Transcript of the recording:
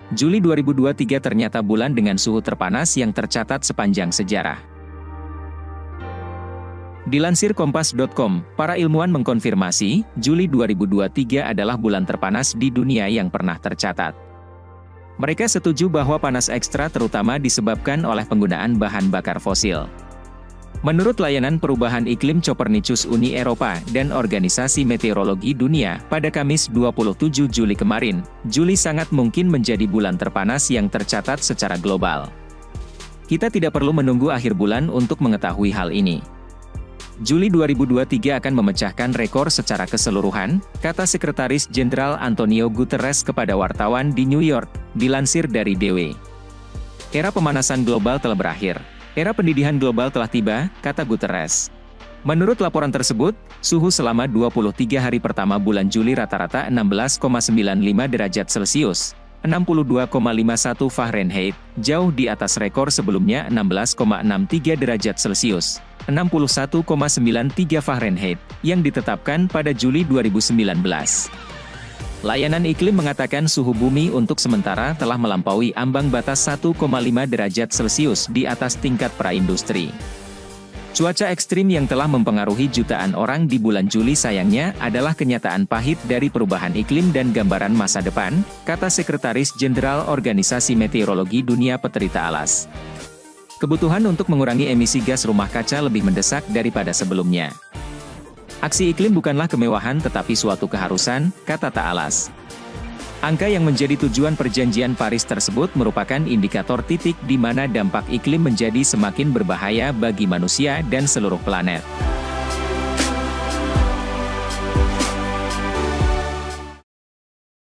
Juli 2023 ternyata bulan dengan suhu terpanas yang tercatat sepanjang sejarah. Dilansir Kompas.com, para ilmuwan mengkonfirmasi, Juli 2023 adalah bulan terpanas di dunia yang pernah tercatat. Mereka setuju bahwa panas ekstra terutama disebabkan oleh penggunaan bahan bakar fosil. Menurut Layanan Perubahan Iklim Copernicus Uni Eropa dan Organisasi Meteorologi Dunia, pada Kamis 27 Juli kemarin, Juli sangat mungkin menjadi bulan terpanas yang tercatat secara global. Kita tidak perlu menunggu akhir bulan untuk mengetahui hal ini. Juli 2023 akan memecahkan rekor secara keseluruhan, kata Sekretaris Jenderal Antonio Guterres kepada wartawan di New York, dilansir dari DW. Era pemanasan global telah berakhir. Era pendidikan global telah tiba, kata Guterres. Menurut laporan tersebut, suhu selama 23 hari pertama bulan Juli rata-rata 16,95 derajat Celcius, 62,51 Fahrenheit, jauh di atas rekor sebelumnya 16,63 derajat Celcius, 61,93 Fahrenheit, yang ditetapkan pada Juli 2019. Layanan iklim mengatakan suhu bumi untuk sementara telah melampaui ambang batas 1,5 derajat Celcius di atas tingkat praindustri. Cuaca ekstrim yang telah mempengaruhi jutaan orang di bulan Juli sayangnya adalah kenyataan pahit dari perubahan iklim dan gambaran masa depan, kata Sekretaris Jenderal Organisasi Meteorologi Dunia Peterita Alas. Kebutuhan untuk mengurangi emisi gas rumah kaca lebih mendesak daripada sebelumnya. Aksi iklim bukanlah kemewahan tetapi suatu keharusan, kata Taalas. Angka yang menjadi tujuan perjanjian Paris tersebut merupakan indikator titik di mana dampak iklim menjadi semakin berbahaya bagi manusia dan seluruh planet.